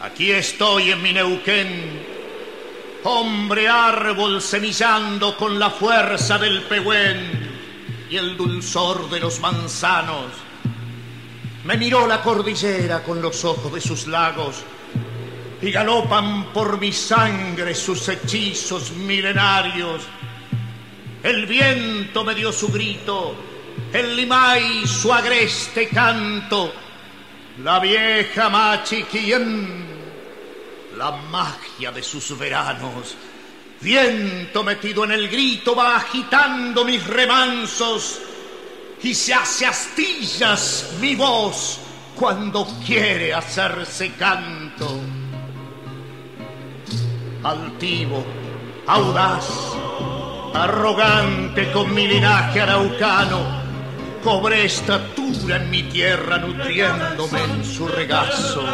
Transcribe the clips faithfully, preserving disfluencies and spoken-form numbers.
Aquí estoy en mi Neuquén, hombre árbol semillando con la fuerza del pehuen y el dulzor de los manzanos. Me miró la cordillera con los ojos de sus lagos y galopan por mi sangre sus hechizos milenarios. El viento me dio su grito, el limay su agreste canto, la vieja Machiquien, la magia de sus veranos. Viento metido en el grito va agitando mis remansos y se hace astillas mi voz cuando quiere hacerse canto. Altivo, audaz, arrogante con mi linaje araucano, cobré estatura en mi tierra nutriéndome en su regazo.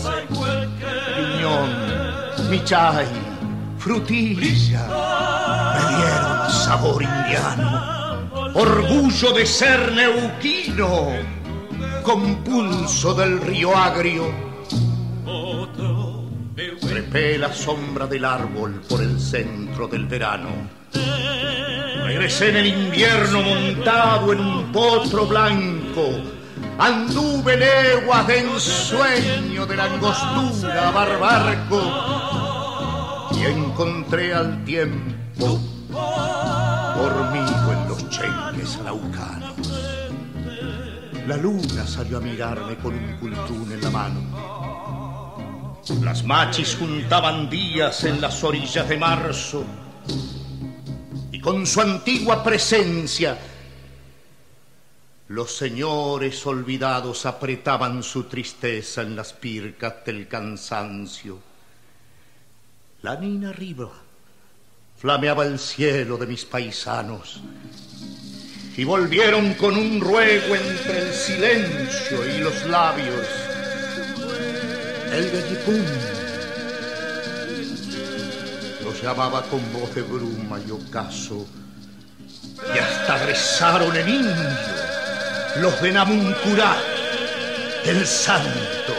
Piñón, michay, frutilla, me dieron sabor indiano, orgullo de ser neuquino, con pulso del río agrio. Trepé la sombra del árbol por el centro del verano. Regresé en el invierno montado en un potro blanco. Anduve leguas de ensueño de la angostura a barbarco y encontré al tiempo dormido en los chenques araucanos. La luna salió a mirarme con un cultrún en la mano. Las machis juntaban días en las orillas de marzo y con su antigua presencia los señores olvidados apretaban su tristeza en las pircas del cansancio. La nina arriba flameaba el cielo de mis paisanos y volvieron con un ruego entre el silencio y los labios. El gallipún los llamaba con voz de bruma y ocaso, y hasta rezaron en indio los de Namuncurá, el santo.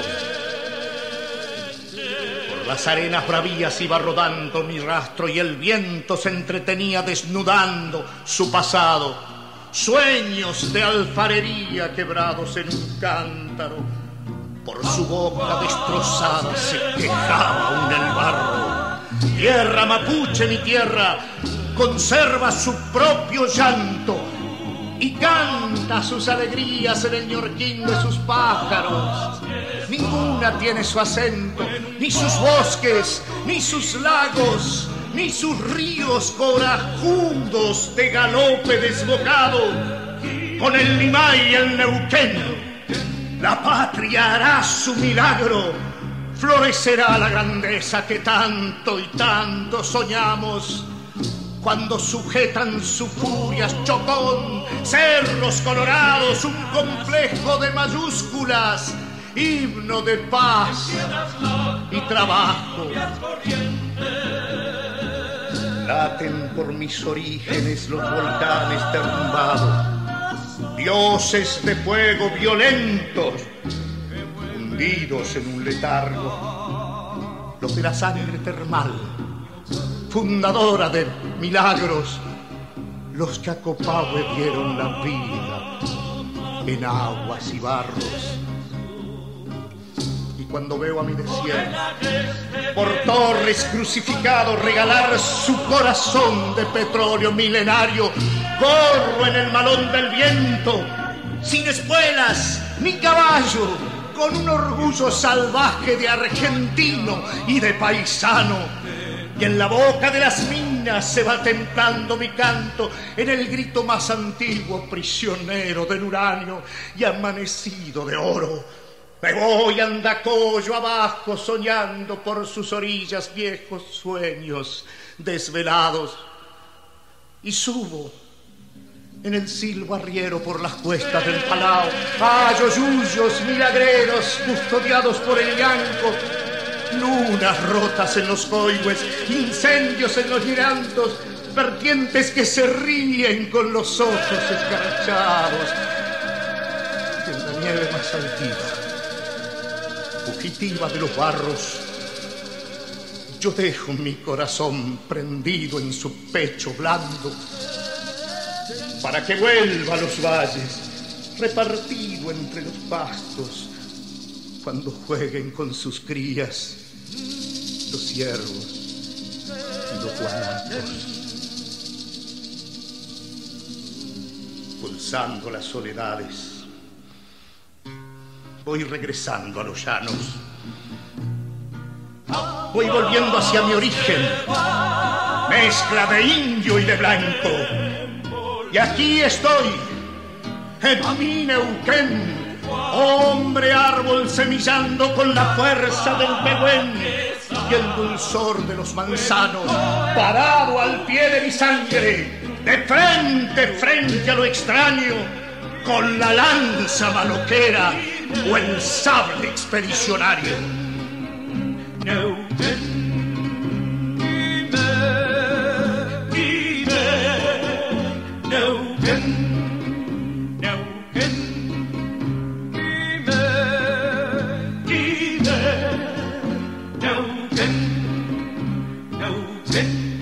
Por las arenas bravías iba rodando mi rastro y el viento se entretenía desnudando su pasado. Sueños de alfarería quebrados en un cántaro. Por su boca destrozada se quejaba aún el barro. Tierra mapuche, mi tierra, conserva su propio llanto y canta sus alegrías en el ñorquín de sus pájaros. Ninguna tiene su acento, ni sus bosques, ni sus lagos, ni sus ríos corajudos de galope desbocado. Con el limay y el Neuquén la patria hará su milagro, florecerá la grandeza que tanto y tanto soñamos. Cuando sujetan su furia Chocón, cerros colorados, un complejo de mayúsculas, himno de paz y trabajo. Laten por mis orígenes los volcanes derrumbados, dioses de fuego violentos, hundidos en un letargo. Los de la sangre termal, fundadora de milagros, los que a Copahue dieron la vida en aguas y barros. Y cuando veo a mi desierto, por Torres crucificado, regalar su corazón de petróleo milenario, corro en el malón del viento, sin espuelas ni caballo, con un orgullo salvaje de argentino y de paisano. Y en la boca de las minas se va templando mi canto, en el grito más antiguo, prisionero del uranio y amanecido de oro. Me voy a Andacollo abajo, soñando por sus orillas viejos sueños desvelados. Y subo en el silbo arriero por las cuestas del Palau, hallo yuyos milagreros custodiados por el llanco, lunas rotas en los coigües, incendios en los girantos, vertientes que se ríen con los ojos escarachados. En la nieve más altiva fugitiva de los barros, yo dejo mi corazón prendido en su pecho blando, para que vuelva a los valles, repartido entre los pastos, cuando jueguen con sus crías los ciervos y los guanacos. Pulsando las soledades, voy regresando a los llanos, voy volviendo hacia mi origen, mezcla de indio y de blanco. Y aquí estoy, en mi Neuquén, hombre árbol semillando con la fuerza del pehuen y el dulzor de los manzanos, parado al pie de mi sangre, de frente, frente a lo extraño, con la lanza maloquera o el sable expedicionario. Neuquén,